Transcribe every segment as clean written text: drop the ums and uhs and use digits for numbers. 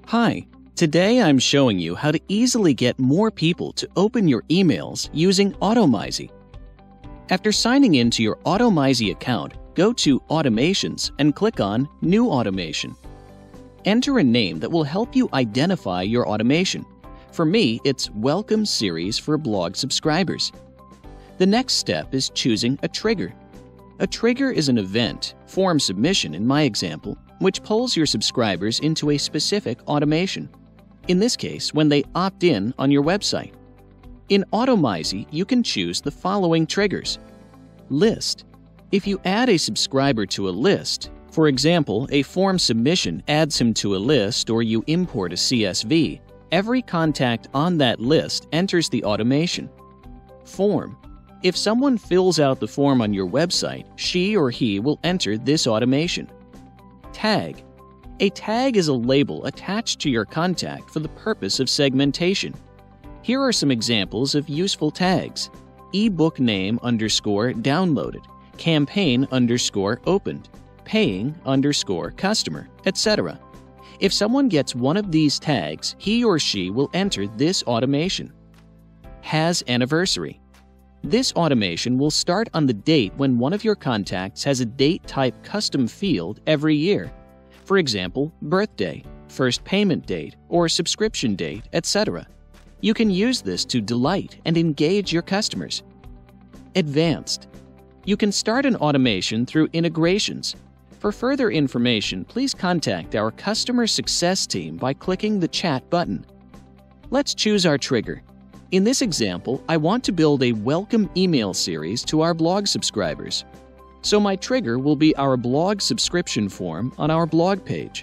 Hi, today I'm showing you how to easily get more people to open your emails using Automizy. After signing into your Automizy account, go to Automations and click on New Automation. Enter a name that will help you identify your automation. For me, it's Welcome Series for blog subscribers. The next step is choosing a trigger. A trigger is an event, form submission in my example, which pulls your subscribers into a specific automation. In this case, when they opt in on your website. In Automizy, you can choose the following triggers. List. If you add a subscriber to a list, for example, a form submission adds him to a list or you import a CSV, every contact on that list enters the automation. Form. If someone fills out the form on your website, she or he will enter this automation. Tag. A tag is a label attached to your contact for the purpose of segmentation. Here are some examples of useful tags. ebook name _ downloaded, campaign _ opened, paying _ customer, etc. If someone gets one of these tags, he or she will enter this automation. Has anniversary. This automation will start on the date when one of your contacts has a date-type custom field every year. For example, birthday, first payment date, or subscription date, etc. You can use this to delight and engage your customers. Advanced. You can start an automation through integrations. For further information, please contact our customer success team by clicking the chat button. Let's choose our trigger. In this example, I want to build a welcome email series to our blog subscribers. So my trigger will be our blog subscription form on our blog page.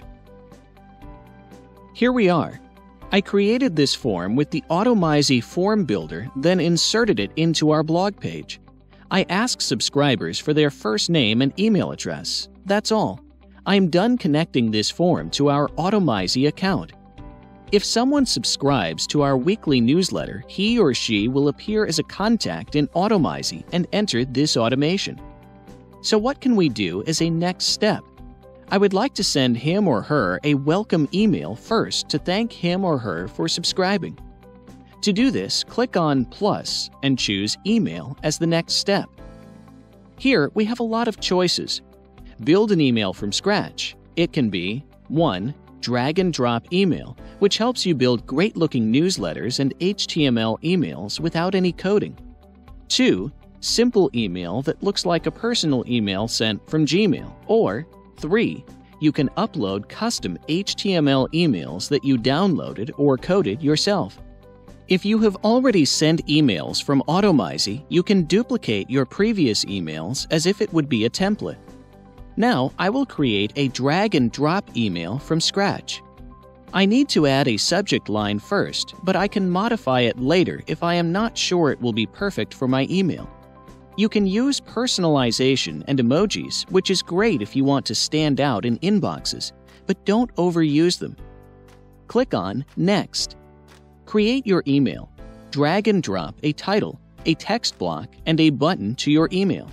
Here we are. I created this form with the Automizy form builder, then inserted it into our blog page. I asked subscribers for their first name and email address. That's all. I'm done connecting this form to our Automizy account. If someone subscribes to our weekly newsletter, he or she will appear as a contact in Automizy and enter this automation. So what can we do as a next step? I would like to send him or her a welcome email first to thank him or her for subscribing. To do this, click on plus and choose Email as the next step. Here we have a lot of choices. Build an email from scratch. It can be 1. Drag and drop email, which helps you build great-looking newsletters and HTML emails without any coding. 2. Simple email that looks like a personal email sent from Gmail. Or 3. You can upload custom HTML emails that you downloaded or coded yourself. If you have already sent emails from Automizy, you can duplicate your previous emails as if it would be a template. Now, I will create a drag-and-drop email from scratch. I need to add a subject line first, but I can modify it later if I am not sure it will be perfect for my email. You can use personalization and emojis, which is great if you want to stand out in inboxes, but don't overuse them. Click on Next. Create your email. Drag and drop a title, a text block, and a button to your email.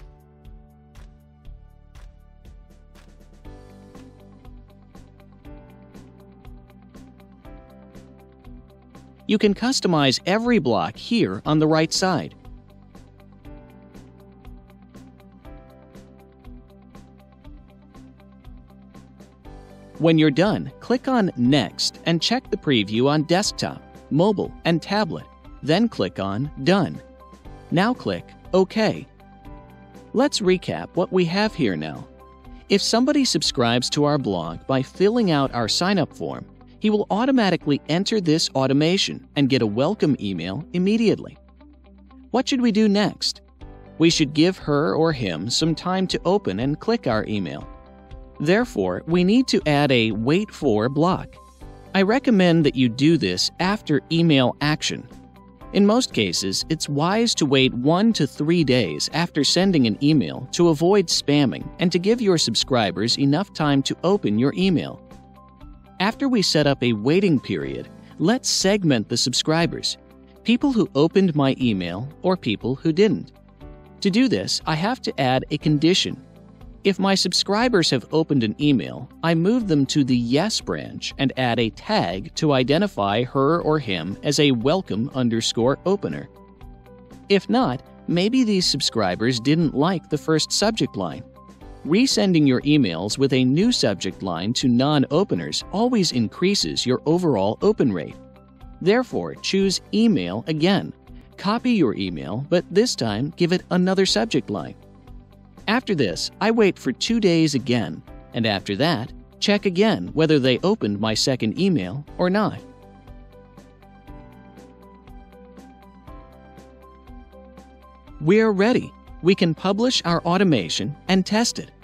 You can customize every block here on the right side. When you're done, click on Next and check the preview on desktop, mobile, and tablet. Then click on Done. Now click OK. Let's recap what we have here now. If somebody subscribes to our blog by filling out our sign-up form, he will automatically enter this automation and get a welcome email immediately. What should we do next? We should give her or him some time to open and click our email. Therefore, we need to add a Wait For block. I recommend that you do this after email action. In most cases, it's wise to wait 1 to 3 days after sending an email to avoid spamming and to give your subscribers enough time to open your email. After we set up a waiting period, let's segment the subscribers, people who opened my email or people who didn't. To do this, I have to add a condition. If my subscribers have opened an email, I move them to the Yes branch and add a tag to identify her or him as a welcome_opener. If not, maybe these subscribers didn't like the first subject line. Resending your emails with a new subject line to non-openers always increases your overall open rate. Therefore, choose Email again. Copy your email, but this time give it another subject line. After this, I wait for 2 days again, and after that, check again whether they opened my second email or not. We're ready. We can publish our automation and test it.